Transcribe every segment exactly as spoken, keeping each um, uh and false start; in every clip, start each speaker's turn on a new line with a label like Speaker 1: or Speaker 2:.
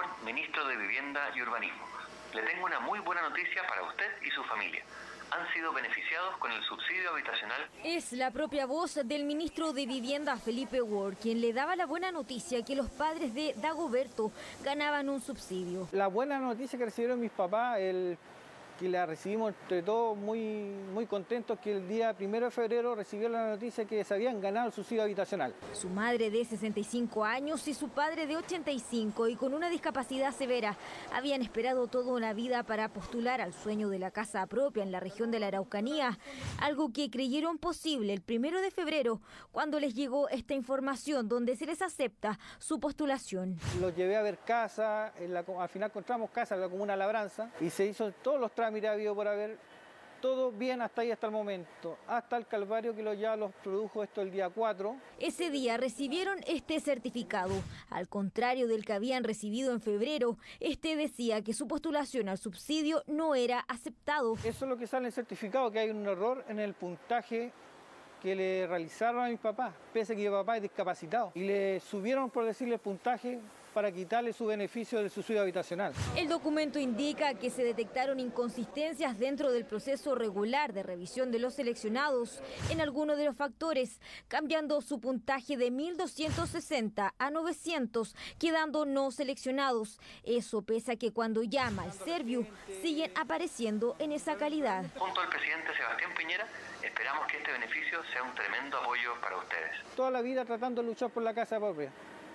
Speaker 1: Ward, ministro de Vivienda y Urbanismo. Le tengo una muy buena noticia para usted y su familia. Han sido beneficiados con el subsidio habitacional.
Speaker 2: Es la propia voz del ministro de Vivienda, Felipe Ward, quien le daba la buena noticia que los padres de Dagoberto ganaban un subsidio.
Speaker 3: La buena noticia que recibieron mis papás, el que la recibimos entre todos muy, muy contentos, que el día primero de febrero recibieron la noticia que se habían ganado el subsidio habitacional.
Speaker 2: Su madre de sesenta y cinco años y su padre de ochenta y cinco y con una discapacidad severa habían esperado toda una vida para postular al sueño de la casa propia en la región de la Araucanía, algo que creyeron posible el primero de febrero cuando les llegó esta información donde se les acepta su postulación.
Speaker 3: Los llevé a ver casa, en la, al final encontramos casa en la comuna Labranza y se hizo todos los trámites habido por haber, todo bien hasta ahí, hasta el momento, hasta el calvario que lo, ya los produjo esto el día cuatro.
Speaker 2: Ese día recibieron este certificado. Al contrario del que habían recibido en febrero, este decía que su postulación al subsidio no era aceptado.
Speaker 3: Eso es lo que sale en el certificado, que hay un error en el puntaje que le realizaron a mi papá, pese a que mi papá es discapacitado, y le subieron, por decirle, el puntaje para quitarle su beneficio del subsidio habitacional.
Speaker 2: El documento indica que se detectaron inconsistencias dentro del proceso regular de revisión de los seleccionados en algunos de los factores, cambiando su puntaje de mil doscientos sesenta a novecientos, quedando no seleccionados. Eso pese a que cuando llama el Serviu siguen apareciendo en esa calidad.
Speaker 1: Junto al presidente Sebastián Piñera, esperamos que este beneficio sea un tremendo apoyo para ustedes.
Speaker 3: Toda la vida tratando de luchar por la casa propia.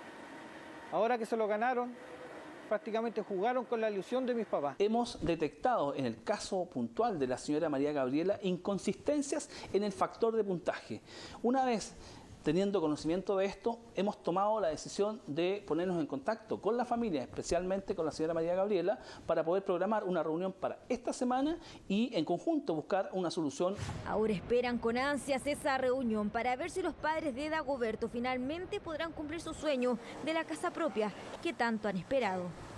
Speaker 3: Ahora que se lo ganaron, prácticamente jugaron con la ilusión de mis papás.
Speaker 4: Hemos detectado en el caso puntual de la señora María Gabriela inconsistencias en el factor de puntaje. Una vez teniendo conocimiento de esto, hemos tomado la decisión de ponernos en contacto con la familia, especialmente con la señora María Gabriela, para poder programar una reunión para esta semana y en conjunto buscar una solución.
Speaker 2: Ahora esperan con ansias esa reunión para ver si los padres de Dagoberto finalmente podrán cumplir su sueño de la casa propia que tanto han esperado.